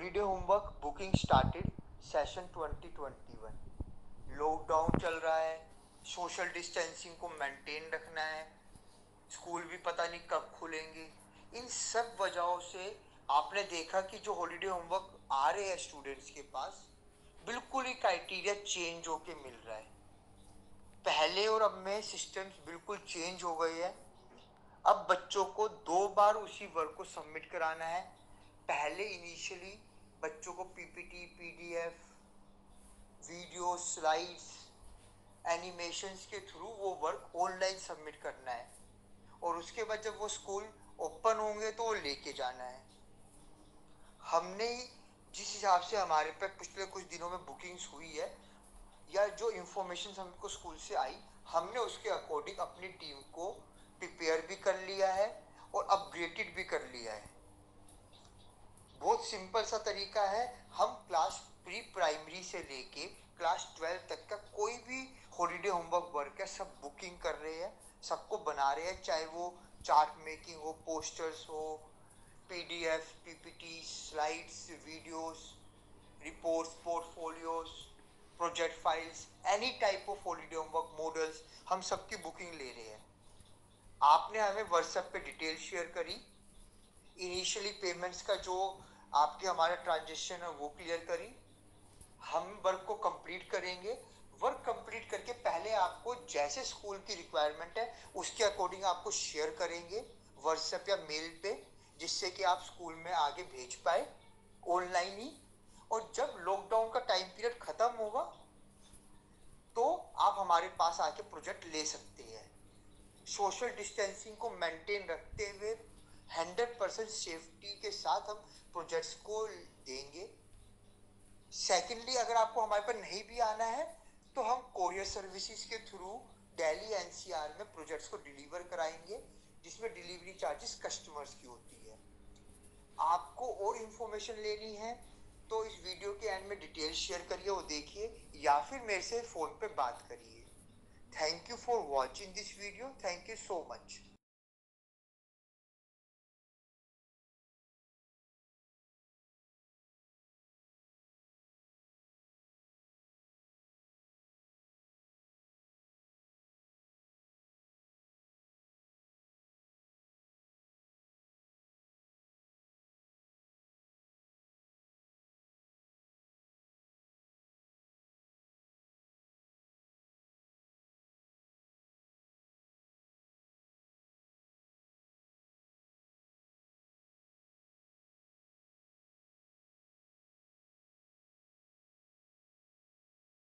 Holiday homework booking started session 2021। Lockdown चल रहा है, सोशल डिस्टेंसिंग को मेंटेन रखना है, स्कूल भी पता नहीं कब खुलेंगे। इन सब वजहों से आपने देखा कि जो हॉलीडे होमवर्क आ रहे हैं स्टूडेंट्स के पास, बिल्कुल ही क्राइटेरिया चेंज होके मिल रहा है। पहले और अब में सिस्टम्स बिल्कुल चेंज हो गए हैं। अब बच्चों को 2 बार उसी वर्क को सबमिट कराना है। पहले इनिशियली बच्चों को PPT, PDF, video, slides, animations के थ्रू वो वर्क ऑनलाइन सबमिट करना है और उसके बाद जब वो स्कूल ओपन होंगे तो वो लेके जाना है। हमने जिस हिसाब से हमारे पे पिछले कुछ दिनों में बुकिंग्स हुई है या जो इंफॉर्मेशन हमको स्कूल से आई, हमने उसके अकॉर्डिंग अपनी टीम को प्रिपेयर भी कर लिया है और अपग्रेडेड भी कर लिया है। बहुत सिंपल सा तरीका है। हम क्लास प्री प्राइमरी से लेके क्लास 12 तक का कोई भी हॉलीडे होमवर्क वर्क है सब बुकिंग कर रहे हैं, सबको बना रहे हैं, चाहे वो चार्ट मेकिंग हो, पोस्टर्स हो, PDF, PPT, slides, videos, reports, portfolios, project files, any type of holiday homework models, हम सबकी बुकिंग ले रहे हैं। आपने हमें व्हाट्सएप पे डिटेल शेयर करी, इनिशियली पेमेंट्स का जो आपके हमारा ट्रांजेक्शन है वो क्लियर करी। हम वर्क को कंप्लीट करेंगे। वर्क कंप्लीट करके पहले आपको जैसे स्कूल की रिक्वायरमेंट है उसके अकॉर्डिंग आपको शेयर करेंगे व्हाट्सएप या मेल पे, जिससे कि आप स्कूल में आगे भेज पाए ऑनलाइन ही। और जब लॉकडाउन का टाइम पीरियड खत्म होगा तो आप हमारे पास आके प्रोजेक्ट ले सकते हैं। सोशल डिस्टेंसिंग को मेंटेन रखते हुए 100% सेफ्टी के साथ हम प्रोजेक्ट्स को देंगे। सेकेंडली, अगर आपको हमारे पर नहीं भी आना है तो हम कोरियर सर्विसेज के थ्रू दिल्ली एनसीआर में प्रोजेक्ट्स को डिलीवर कराएंगे, जिसमें डिलीवरी चार्जेस कस्टमर्स की होती है। आपको और इंफॉर्मेशन लेनी है तो इस वीडियो के एंड में डिटेल शेयर करिए, वो देखिए, या फिर मेरे से फोन पे बात करिए। Thank you for watching this video. Thank you so much.